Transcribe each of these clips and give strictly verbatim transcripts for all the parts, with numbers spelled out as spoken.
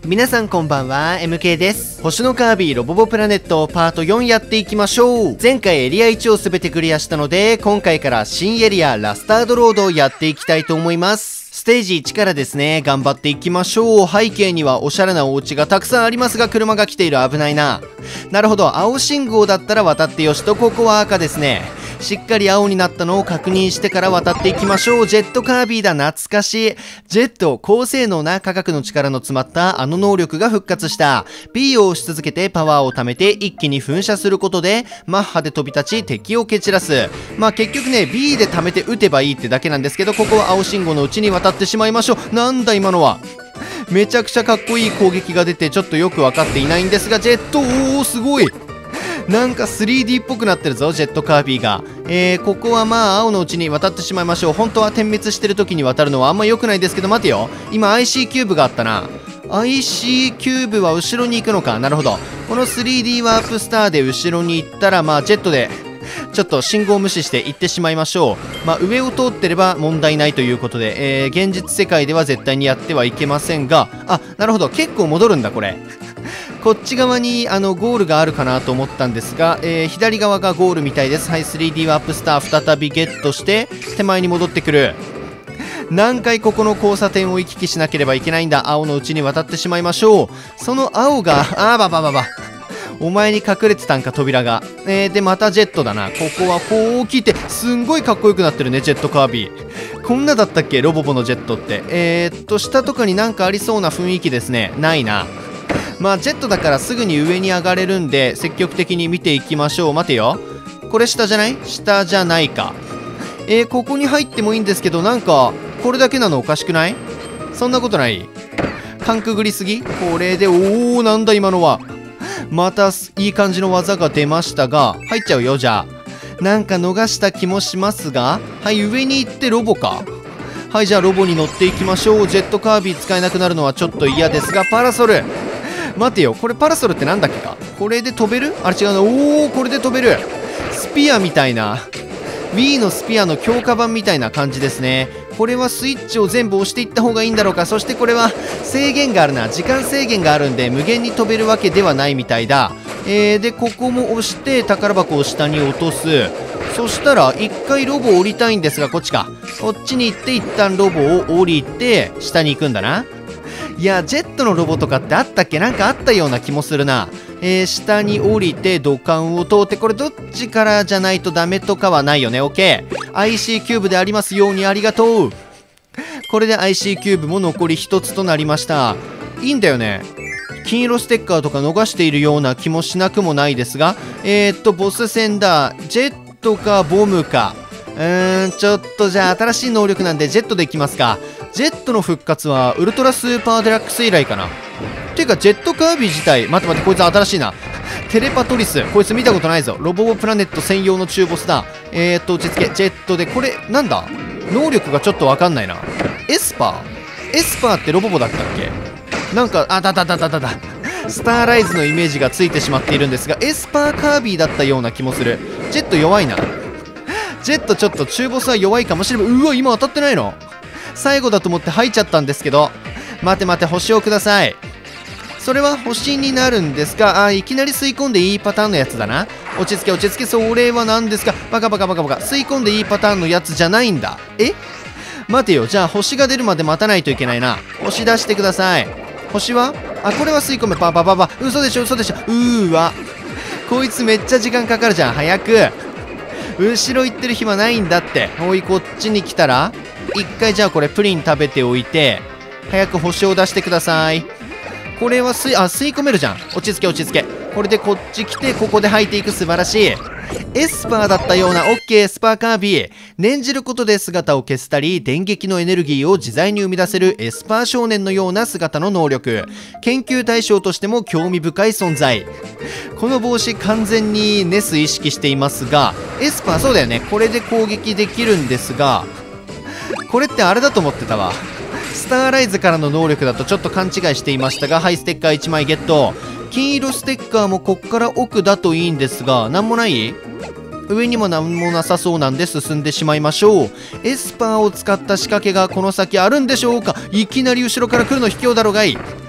皆さんこんばんは、エムケー です。星のカービィロボボプラネットパートよんやっていきましょう。前回エリアいちを全てクリアしたので、今回から新エリアラスタードロードをやっていきたいと思います。ステージいちからですね、頑張っていきましょう。背景にはおしゃれなお家がたくさんありますが、車が来ている。危ないな。なるほど、青信号だったら渡ってよしと、ここは赤ですね。しっかり青になったのを確認してから渡っていきましょう。ジェットカービィだ、懐かしい。ジェット、高性能な科学の力の詰まったあの能力が復活した。B を押し続けてパワーを貯めて一気に噴射することで、マッハで飛び立ち敵を蹴散らす。まあ結局ね、B で貯めて撃てばいいってだけなんですけど、ここは青信号のうちに渡ってしまいましょう。なんだ今のは。めちゃくちゃかっこいい攻撃が出てちょっとよく分かっていないんですが、ジェット、おーすごい。なんか スリーディー っぽくなってるぞ、ジェットカービィが。えー、ここはまあ青のうちに渡ってしまいましょう。本当は点滅してる時に渡るのはあんま良くないですけど、待てよ。今 アイシー キューブがあったな。アイシー キューブは後ろに行くのか。なるほど。この スリーディー ワープスターで後ろに行ったら、まあジェットでちょっと信号無視して行ってしまいましょう。まあ上を通ってれば問題ないということで、えー、現実世界では絶対にやってはいけませんが、あ、なるほど。結構戻るんだこれ。こっち側にあのゴールがあるかなと思ったんですが、えー、左側がゴールみたいです。はい、スリーディー ワープスター再びゲットして手前に戻ってくる。何回ここの交差点を行き来しなければいけないんだ。青のうちに渡ってしまいましょう。その青が、あーばばばば。お前に隠れてたんか、扉が。えー、で、またジェットだな。ここはこう来て、すんごいかっこよくなってるね、ジェットカービィ。こんなだったっけ、ロボボのジェットって。えー、っと、下とかになんかありそうな雰囲気ですね。ないな。まあ、ジェットだからすぐに上に上がれるんで、積極的に見ていきましょう。待てよ。これ下じゃない？下じゃないか。えー、ここに入ってもいいんですけど、なんか、これだけなのおかしくない？そんなことない？かんくぐりすぎ？これで、おー、なんだ今のは。また、いい感じの技が出ましたが、入っちゃうよ、じゃあ。なんか逃した気もしますが、はい、上に行ってロボか。はい、じゃあロボに乗っていきましょう。ジェットカービィ使えなくなるのはちょっと嫌ですが、パラソル。待てよ、これパラソルってなんだっけか。これで飛べる？あれ違うな。おー、これで飛べる。スピアみたいな。Wii のスピアの強化版みたいな感じですね。これはスイッチを全部押していった方がいいんだろうか。そしてこれは制限があるな。時間制限があるんで無限に飛べるわけではないみたいだ。えー、で、ここも押して宝箱を下に落とす。そしたら一回ロボ降りたいんですが、こっちか。こっちに行って一旦ロボを降りて下に行くんだな。いや、ジェットのロボとかってあったっけ？なんかあったような気もするな。えー、下に降りて土管を通って、これどっちからじゃないとダメとかはないよね。 OK。 アイシー キューブでありますように、ありがとう。これで アイシー キューブも残りひとつとなりました。いいんだよね。金色ステッカーとか逃しているような気もしなくもないですが、えー、っとボス戦だ。ジェットかボムか。うーん、ちょっとじゃあ新しい能力なんでジェットでいきますか。ジェットの復活はウルトラスーパーデラックス以来かな。ていうかジェットカービィ自体、待って待って、こいつ新しいな。テレパトリス、こいつ見たことないぞ。ロボボプラネット専用の中ボスだ。えーっと落ち着け。ジェットで、これなんだ、能力がちょっとわかんないな。エスパーエスパーってロボボだったっけ。なんか、あだだだだだだスターライズのイメージがついてしまっているんですが、エスパーカービィだったような気もする。ジェット弱いな。ジェットちょっと中ボスは弱いかもしれない。うわ、今当たってないの。最後だと思って入っちゃったんですけど、待て待て、星をください。それは星になるんですが、あ、いきなり吸い込んでいいパターンのやつだな。落ち着け落ち着け。それは何ですか。バカバカバカバカ。吸い込んでいいパターンのやつじゃないんだ。え、待てよ、じゃあ星が出るまで待たないといけないな。星出してください。星は、あ、これは吸い込め。パパパパ。嘘でしょ嘘でしょ。うーわ、こいつめっちゃ時間かかるじゃん。早く後ろ行ってる暇ないんだって。おい、こっちに来たら一回じゃあこれプリン食べておいて、早く星を出してください。これは吸い、あ、吸い込めるじゃん。落ち着け落ち着け。これでこっち来て、ここで吐いていく。素晴らしい。エスパーだったような。 OK。 スパーカービィ、念じることで姿を消したり電撃のエネルギーを自在に生み出せるエスパー少年のような姿の能力。研究対象としても興味深い存在。この帽子完全にネス意識していますが、エスパー、そうだよね。これで攻撃できるんですが、これってあれだと思ってたわ。スターライズからの能力だとちょっと勘違いしていましたが、はい、ステッカーいちまいゲット。金色ステッカーもこっから奥だといいんですが、なんもない？上にもなんもなさそうなんで進んでしまいましょう。エスパーを使った仕掛けがこの先あるんでしょうか。いきなり後ろから来るの卑怯だろがい。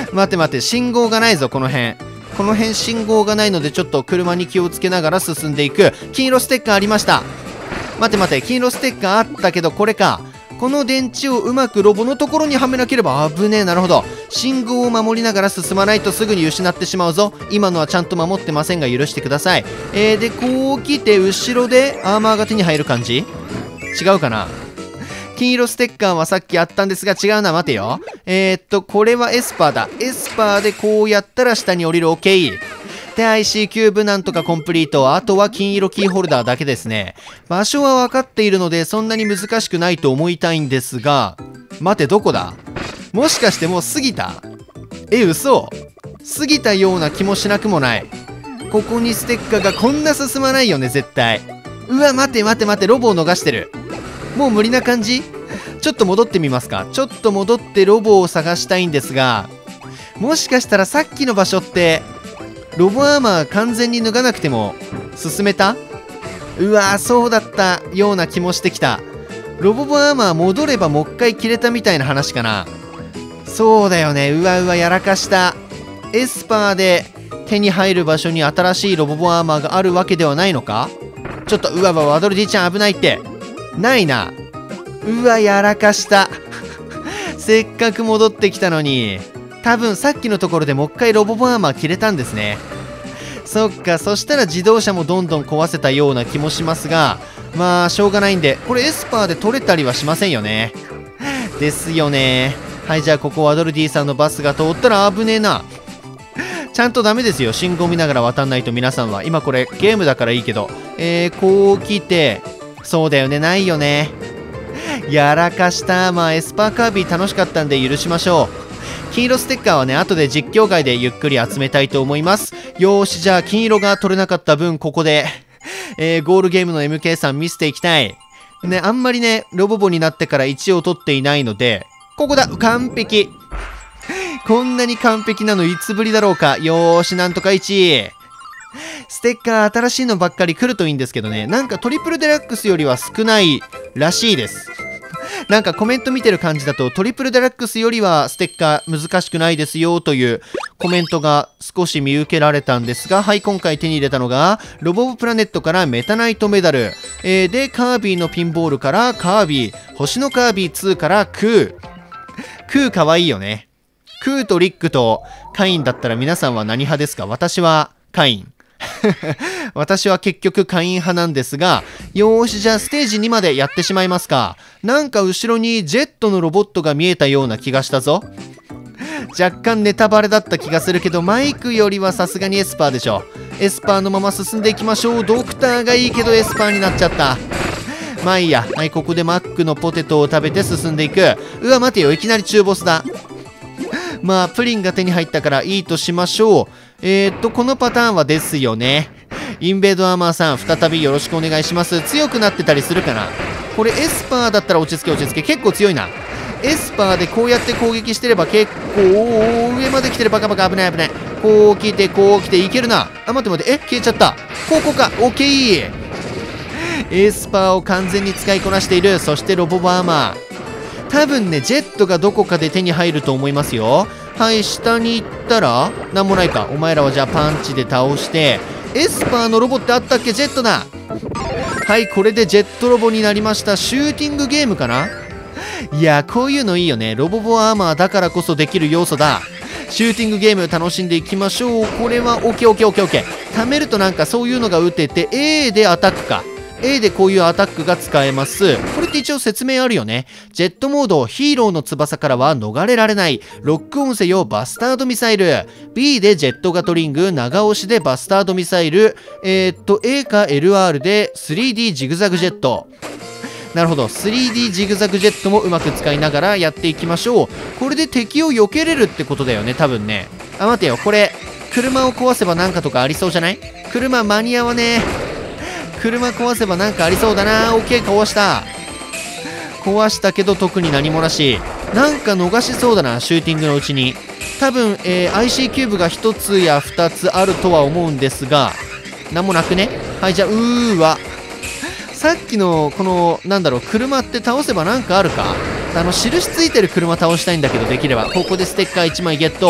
待って待って、信号がないぞ、この辺。この辺信号がないので、ちょっと車に気をつけながら進んでいく。金色ステッカーありました。待って待って、金色ステッカーあったけど、これか。この電池をうまくロボのところにはめなければ危ねえ。なるほど。信号を守りながら進まないとすぐに失ってしまうぞ。今のはちゃんと守ってませんが許してください。えー、で、こう来て、後ろでアーマーが手に入る感じ？違うかな？金色ステッカーはさっきあったんですが違うな。待てよ。えー、っと、これはエスパーだ。エスパーでこうやったら下に降りる。OK。で、アイシー キューブなんとかコンプリート。あとは金色キーホルダーだけですね。場所は分かっているので、そんなに難しくないと思いたいんですが、待て、どこだ？もしかしてもう過ぎた？え、嘘？過ぎたような気もしなくもない。ここにステッカーがこんな進まないよね、絶対。うわ、待て待て待て、ロボを逃してる。もう無理な感じ？ちょっと戻ってみますか。ちょっと戻ってロボを探したいんですが、もしかしたらさっきの場所って、ロボアーマー完全に脱がなくても進めた？うわー、そうだったような気もしてきた。ロボアーマー戻ればもう一回切れたみたいな話かな。そうだよね。うわうわやらかした。エスパーで手に入る場所に新しいロボアーマーがあるわけではないのか？ちょっとうわうわ、ワドルディちゃん危ないって。ないな。うわやらかしたせっかく戻ってきたのに。多分さっきのところでもう一回ロボアーマー切れたんですね。そっか、そしたら自動車もどんどん壊せたような気もしますが、まあしょうがないんで、これエスパーで取れたりはしませんよね。ですよね。はい、じゃあここワドルディさんのバスが通ったら危ねえな。ちゃんとダメですよ、信号見ながら渡んないと。皆さんは今これゲームだからいいけど、えー、こう来て、そうだよね、ないよね。やらかした。まあエスパーカービィ楽しかったんで許しましょう。金色ステッカーはね、後で実況外でゆっくり集めたいと思います。よーし、じゃあ金色が取れなかった分、ここで、えー、ゴールゲームの エムケー さん見せていきたい。ね、あんまりね、ロボボになってからいちを取っていないので、ここだ、完璧。こんなに完璧なのいつぶりだろうか。よーし、なんとかいち。ステッカー新しいのばっかり来るといいんですけどね、なんかトリプルデラックスよりは少ないらしいです。なんかコメント見てる感じだとトリプルデラックスよりはステッカー難しくないですよというコメントが少し見受けられたんですが、はい、今回手に入れたのがロボブプラネットからメタナイトメダル、えー、でカービィのピンボールからカービィ、星のカービィツーからクー。クーかわいいよね。クーとリックとカインだったら皆さんは何派ですか？私はカイン。私は結局カイン派なんですが、よーし、じゃあステージにまでやってしまいますか。なんか後ろにジェットのロボットが見えたような気がしたぞ。若干ネタバレだった気がするけど、マイクよりはさすがにエスパーでしょ。エスパーのまま進んでいきましょう。ドクターがいいけどエスパーになっちゃった。まあいいや。はい、ここでマックのポテトを食べて進んでいく。うわ待てよ、いきなり中ボスだ。まあプリンが手に入ったからいいとしましょう。えー、っとこのパターンはですよね。インベードアーマーさん再びよろしくお願いします。強くなってたりするかな。これエスパーだったら落ち着け落ち着け。結構強いな。エスパーでこうやって攻撃してれば結構上まで来てる。バカバカ危ない危ない。こう来てこう来ていけるな。あ待って待って、え消えちゃった。ここか。オッケー。エスパーを完全に使いこなしている。そしてロボバーマー、多分ねジェットがどこかで手に入ると思いますよ。はい、下に行ったらなんもないか。お前らはじゃあパンチで倒して。エスパーのロボってあったっけ？ジェットだ。はい、これでジェットロボになりました。シューティングゲームかな。いやこういうのいいよね。ロボボアーマーだからこそできる要素だ。シューティングゲーム楽しんでいきましょう。これは オーケーオーケーオーケーオーケー。貯めるとなんかそういうのが打てて エー でアタックか。エー でこういうアタックが使えます。これって一応説明あるよね。ジェットモード、ヒーローの翼からは逃れられない。ロックオンせよバスタードミサイル。B でジェットガトリング、長押しでバスタードミサイル。えー、っと A か エルアール で スリーディー ジグザグジェット。なるほど。スリーディー ジグザグジェットもうまく使いながらやっていきましょう。これで敵を避けれるってことだよね、多分ね。あ、待てよ。これ、車を壊せばなんかとかありそうじゃない？車間に合わねえ。車壊せばなんかありそうだな。オッケー、壊した。壊したけど特に何もなし。なんか逃しそうだな、シューティングのうちに。多分、えー、アイシー キューブがひとつやふたつあるとは思うんですが、なんもなくね。はい、じゃあ、うーわ。さっきの、この、なんだろう、車って倒せばなんかあるか？あの、印ついてる車倒したいんだけど、できれば。ここでステッカーいちまいゲット。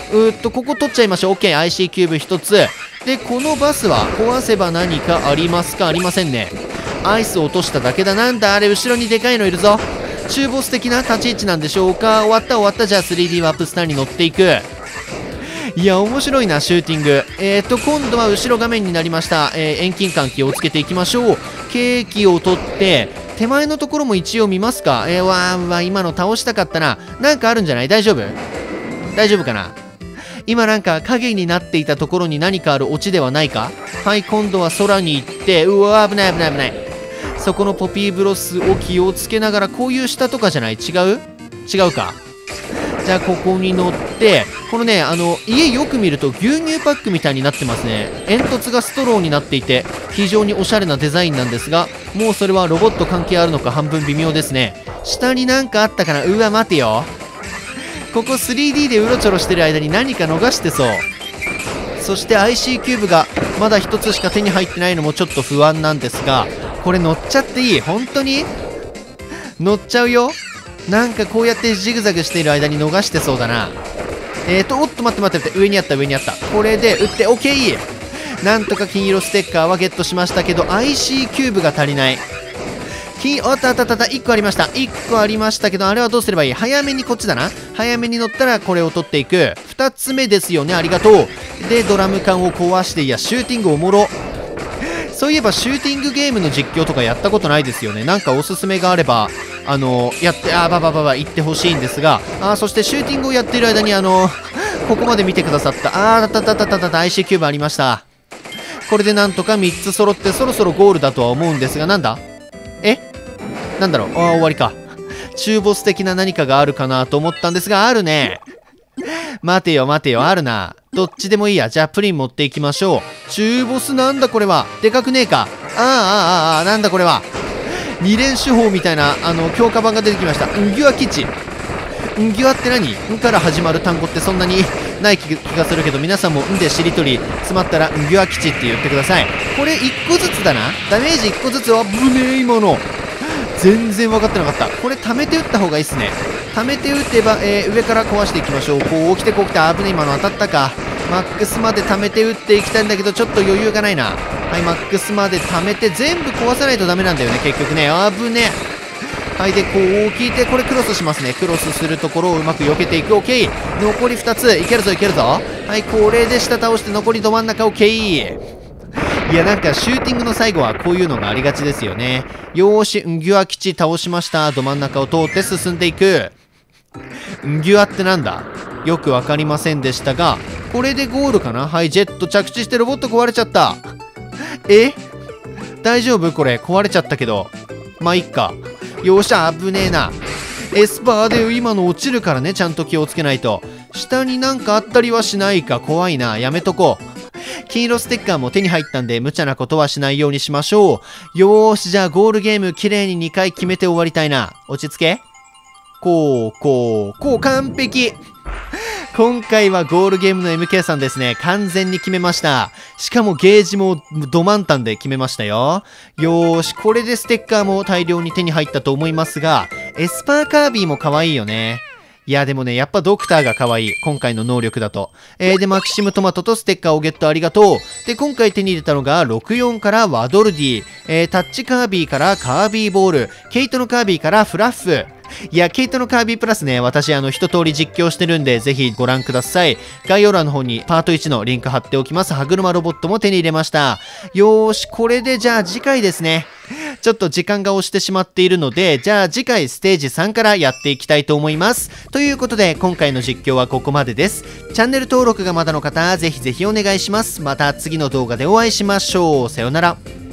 うーっと、ここ取っちゃいましょう。OK。アイシー キューブひとつ。で、このバスは壊せば何かありますか？ありませんね。アイスを落としただけだ。なんだあれ、後ろにでかいのいるぞ。中ボス的な立ち位置なんでしょうか？終わった終わった。じゃあ スリーディー ワープスターに乗っていく。いや、面白いな、シューティング。えーと、今度は後ろ画面になりました。えー、遠近感気をつけていきましょう。ケーキを取って、手前のところも一応見ますか？えー、わーわー、今の倒したかったな。なんかあるんじゃない？大丈夫？大丈夫かな？今なんか影になっていたところに何かあるオチではないか？はい、今度は空に行って、うわー、危ない危ない危ない。そこのポピーブロスを気をつけながら、こういう下とかじゃない？違う？違うか。じゃあここに乗って、このね、あの、家よく見ると牛乳パックみたいになってますね。煙突がストローになっていて、非常におしゃれなデザインなんですが、もうそれはロボット関係あるのか半分微妙ですね。下になんかあったかな？うわ、待てよ。ここ スリーディー でうろちょろしてる間に何か逃してそう。そして アイシー キューブがまだひとつしか手に入ってないのもちょっと不安なんですが、これ乗っちゃっていい？本当に？乗っちゃうよ。なんかこうやってジグザグしている間に逃してそうだな。えーと、おっと待って待って待って、上にあった上にあった。これで撃って、オッケー。なんとか金色ステッカーはゲットしましたけど、アイシー キューブが足りない。金、あったあったあった、いっこありました。いっこありましたけど、あれはどうすればいい？早めにこっちだな。早めに乗ったらこれを取っていく。ふたつめですよね、ありがとう。で、ドラム缶を壊して、いや、シューティングおもろ。そういえばシューティングゲームの実況とかやったことないですよね。なんかおすすめがあれば、あのー、やって、あーばばばば言ってほしいんですが、あー、そしてシューティングをやっている間に、あのー、ここまで見てくださった、あー、たたたたたた、アイシー キューブありました。これでなんとかみっつ揃って、そろそろゴールだとは思うんですが、なんだ？え？なんだろう？あー、終わりか。中ボス的な何かがあるかなと思ったんですが、あるね。待てよ待てよ、あるな。どっちでもいいや。じゃあプリン持っていきましょう。中ボスなんだこれは。でかくねえか。あーあーあーあー、なんだこれは。二連手法みたいな、あの、強化版が出てきました。んぎわ基地。んぎわって何？んから始まる単語ってそんなにない気がするけど、皆さんもんでしりとり詰まったらんぎわ基地って言ってください。これいっこずつだな。ダメージいっこずつはぶねえ今の。全然分かってなかった。これ貯めて打った方がいいっすね。貯めて打てば、えー、上から壊していきましょう。こう来てこう来て、危ねえ、今の当たったか。マックスまで貯めて打っていきたいんだけど、ちょっと余裕がないな。はい、マックスまで貯めて全部壊さないとダメなんだよね、結局ね。危ねえ。はい、で、こう聞いて、これクロスしますね。クロスするところをうまく避けていく。オッケー。残りふたつ。いけるぞ、いけるぞ。はい、これで下倒して残りど真ん中。オッケー。いや、なんかシューティングの最後はこういうのがありがちですよね。よーし、んぎわ基地倒しました。ど真ん中を通って進んでいく。んぎわってなんだ？よくわかりませんでしたが、これでゴールかな？はい、ジェット着地してロボット壊れちゃった。え？大丈夫？これ壊れちゃったけど。まあ、いっか。よっしゃ、危ねえな。エスパーで今の落ちるからね、ちゃんと気をつけないと。下になんかあったりはしないか。怖いな。やめとこう。金色ステッカーも手に入ったんで、無茶なことはしないようにしましょう。よーし、じゃあゴールゲーム綺麗ににかい決めて終わりたいな。落ち着け。こう、こう、こう、完璧。今回はゴールゲームの エムケー さんですね。完全に決めました。しかもゲージもド満タンで決めましたよ。よーし、これでステッカーも大量に手に入ったと思いますが、エスパーカービィも可愛いよね。いや、でもね、やっぱドクターが可愛い。今回の能力だと。えー、で、マキシムトマトとステッカーをゲットありがとう。で、今回手に入れたのが、ろくじゅうよんからワドルディ、えー、タッチカービィからカービィボール、ケイトのカービィからフラッフ。いや、ケイトのカービィプラスね、私、あの、一通り実況してるんで、ぜひご覧ください。概要欄の方にパートいちのリンク貼っておきます。歯車ロボットも手に入れました。よーし、これでじゃあ次回ですね。ちょっと時間が押してしまっているので、じゃあ次回ステージさんからやっていきたいと思います。ということで、今回の実況はここまでです。チャンネル登録がまだの方、ぜひぜひお願いします。また次の動画でお会いしましょう。さようなら。